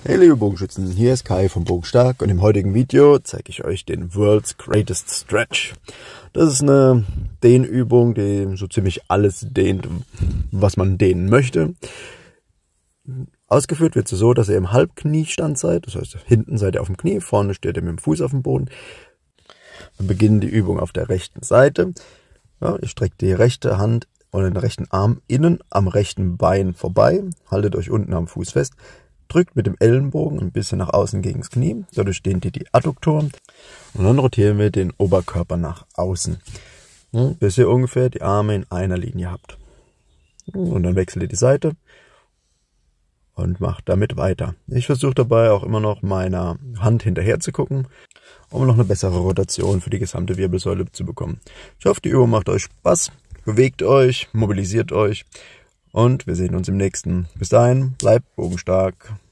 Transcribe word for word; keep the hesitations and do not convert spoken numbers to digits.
Hey liebe Bogenschützen, hier ist Kai vom Bogenstark und im heutigen Video zeige ich euch den World's Greatest Stretch. Das ist eine Dehnübung, die so ziemlich alles dehnt, was man dehnen möchte. Ausgeführt wird sie so, dass ihr im Halbkniestand seid, das heißt hinten seid ihr auf dem Knie, vorne steht ihr mit dem Fuß auf dem Boden. Wir beginnen die Übung auf der rechten Seite. Ja, ihr streckt die rechte Hand und den rechten Arm innen am rechten Bein vorbei, haltet euch unten am Fuß fest. Drückt mit dem Ellenbogen ein bisschen nach außen gegen das Knie, dadurch dehnt ihr die Adduktoren und dann rotieren wir den Oberkörper nach außen, bis ihr ungefähr die Arme in einer Linie habt. Und dann wechselt ihr die Seite und macht damit weiter. Ich versuche dabei auch immer noch meiner Hand hinterher zu gucken, um noch eine bessere Rotation für die gesamte Wirbelsäule zu bekommen. Ich hoffe, die Übung macht euch Spaß, bewegt euch, mobilisiert euch. Und wir sehen uns im nächsten. Bis dahin, bleibt bogenstark.